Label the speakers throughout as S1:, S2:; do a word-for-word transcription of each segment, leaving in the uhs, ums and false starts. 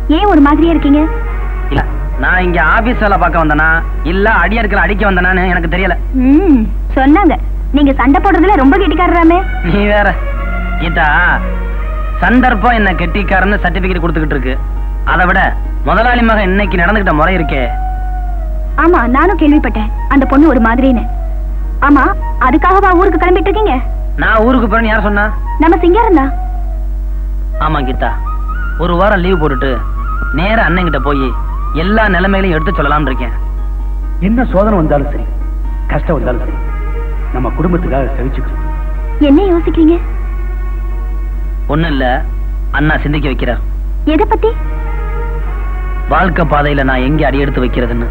S1: ஏன் ஒரு மாதிரியா இருக்கீங்க?
S2: இல்ல நான் இங்க ஆபீஸ் வேலை பார்க்க வந்தனா இல்ல அடியாட்களை அடிக்க வந்தனான்னு எனக்கு தெரியல.
S1: ம் சொன்னாங்க நீங்க சண்டை போடுறதுல ரொம்ப கெட்டிக்காரராமே.
S2: நீ வேற கீதா, சந்தர்ப்பம் என்ன கெட்டிக்காரன்னு சர்டிபிகேட் கொடுத்துக்கிட்டு இருக்கு. அதை விட முதலாளி மகன் இன்னைக்கு நடந்துகிட்ட முறை இருக்கே.
S1: ஆமா நானும் கேள்விப்பட்டேன் அந்த பொண்ணு ஒரு மாதிரின்னு. ஆமா அதுக்காகவா ஊருக்கு கிளம்பிட்டு இருக்கீங்க? நான்
S2: ஊருக்கு போறேன்னு யார் சொன்னா?
S1: நம்ம சிங்காரம் தான்.
S2: ஆமா கீதா, ஒரு வாரம் லீவ் போட்டுட்டு நேர அண்ணங்கிட்ட போய் எல்லா நிலைமைகளையும் எடுத்து சொல்லலாம் இருக்கேன்.
S3: என்ன சோதனை வந்தாலும் சரி, கஷ்டம் வந்தாலும் சரி, நம்ம குடும்பத்துக்காக சகிச்சுக்கணும்.
S1: என்ன யோசிக்கிறீங்க?
S2: ஒண்ணும் இல்ல, அண்ணா சிந்திக்க வைக்கிறார்.
S1: எதை பத்தி?
S2: வாழ்க்கை பாதையில நான் எங்க அடி எடுத்து வைக்கிறதுன்னு.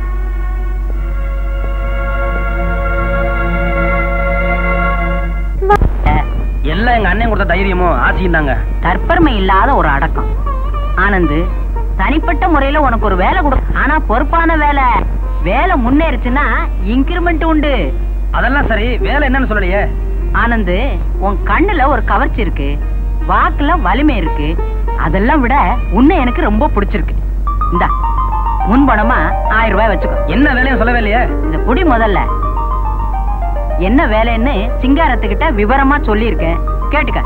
S2: எல்லாம் எங்க அண்ணன் கொடுத்த தைரியமும் ஆசையும் தாங்க.
S4: தற்பெருமை இல்லாத ஒரு அடக்கம். ஆனந்து, தனிப்பட்ட முறையில உனக்கு ஒரு வேலை கொடு. ஆனா பொறுப்பான வேலை. வேலை முன்னேறிச்சுன்னா இன்கிரிமெண்ட் உண்டு.
S2: அதெல்லாம் சரி, வேலை என்னன்னு சொல்லலையே.
S4: ஆனந்து, உன் கண்ணுல ஒரு கவர்ச்சி இருக்கு, வாக்குல வலிமை இருக்கு. அதெல்லாம் விட உன்னை எனக்கு ரொம்ப பிடிச்சிருக்கு. இந்த முன்பணமா ஆயிரம் ரூபாய் வச்சுக்கோ.
S2: என்ன வேலையும் சொல்லவே இல்லையே.
S4: இந்த குடி முதல்ல என்ன வேலைன்னு சிங்காரத்துக்கிட்ட விவரமா சொல்லியிருக்கேன், கேட்டுக்க.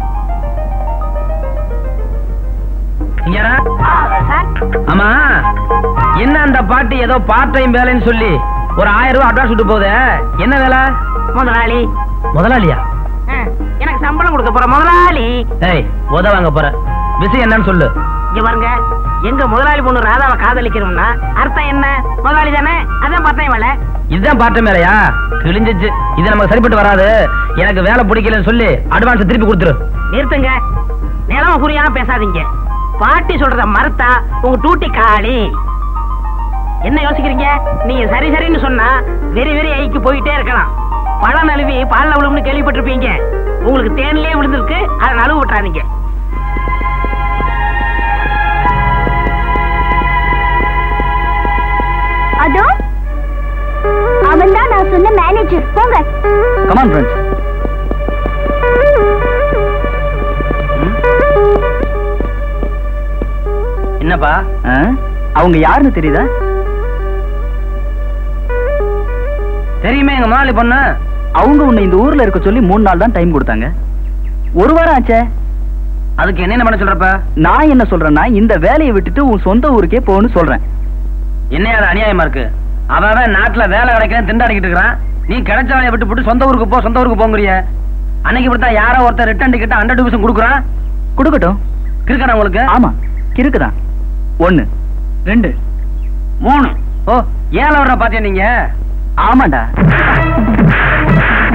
S2: ஆமா, என்ன அந்த பாட்டி ஏதோ பார்ட் டைம் வேலைன்னு சொல்லி ஒரு ஆயிரம் ரூபாய் அட்வான்ஸ் விட்டு போகுது. என்ன வேலை?
S4: முதலாளி.
S2: முதலாளியா?
S4: எனக்கு சம்பளம் கொடுக்க போற முதலாளி.
S2: ஏய், உத வாங்க போற விஷயம் என்னன்னு சொல்லு.
S4: இங்க பாருங்க, எங்க முதலாளி பொண்ணு ராதாவை காதலிக்கிறோம்னா அர்த்தம் என்ன? முதலாளி தானே, அதான் பார்ட் டைம் வேலை.
S2: இதுதான் பார்ட் டைம் வேலையா? கிழிஞ்சிச்சு, இது நமக்கு சரிப்பட்டு வராது. எனக்கு வேலை பிடிக்கலன்னு சொல்லி அட்வான்ஸ் திருப்பி கொடுத்துரு.
S4: நிறுத்துங்க, நிலம புரியாம பேசாதீங்க. பாட்டி சொல்றத மறுத்தா உங்க டூட்டி காலி. என்ன யோசிக்கிறீங்க? நீங்க சரி சரின்னு சொன்னா வெறி வெறி ஐக்கு போயிட்டே இருக்கலாம். பழம் நழுவி பால் நழுவுன்னு கேள்விப்பட்டிருப்பீங்க. உங்களுக்கு தேனிலே விழுந்திருக்கு, அதை நழுவு விட்டுறாதீங்க.
S1: அதோ அவன் தான் நான் சொன்ன மேனேஜர். போங்க.
S2: Come on friends. என்னப்பா
S3: அவங்க யாருன்னு தெரியுதா?
S2: தெரியுமே, எங்க முதலாளி பொண்ணு.
S3: அவங்க உன்னை இந்த ஊர்ல இருக்க சொல்லி மூணு நாள் தான் டைம் கொடுத்தாங்க. ஒரு வாரம் ஆச்சே.
S2: அதுக்கு என்ன பண்ண சொல்றப்ப?
S3: நான் என்ன சொல்றேன்னா, இந்த வேலையை விட்டுட்டு உன் சொந்த ஊருக்கே போன்னு சொல்றேன்.
S2: என்ன அது அநியாயமா இருக்கு? அவன் நாட்டுல வேலை கிடைக்கிறேன் திண்டாடிக்கிட்டு இருக்கிறான். நீ கிடைச்ச வேலையை விட்டு போட்டு சொந்த ஊருக்கு போ சொந்த ஊருக்கு போங்கிறிய. அன்னைக்கு இப்படித்தான் யாரோ ஒருத்தர் ரிட்டர்ன் டிக்கெட் ஹண்ட்ரட் ருபீஸ் கொடுக்குறான்.
S3: கொடுக்கட்டும்.
S2: கிறுக்கடா உங்களுக்கு?
S3: ஆமா கிறுக்குதான். ஒன்னு ரெண்டு மூணு.
S2: ஓ, ஏழை வர்ற பாத்தியா நீங்க?
S3: ஆமாண்டா.